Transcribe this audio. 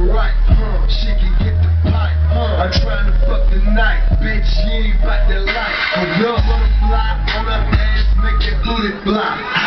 right, she can get the pipe, I'm trying to fuck the night, bitch, you ain't bout that life. A young butterfly on her ass, make that booty fly.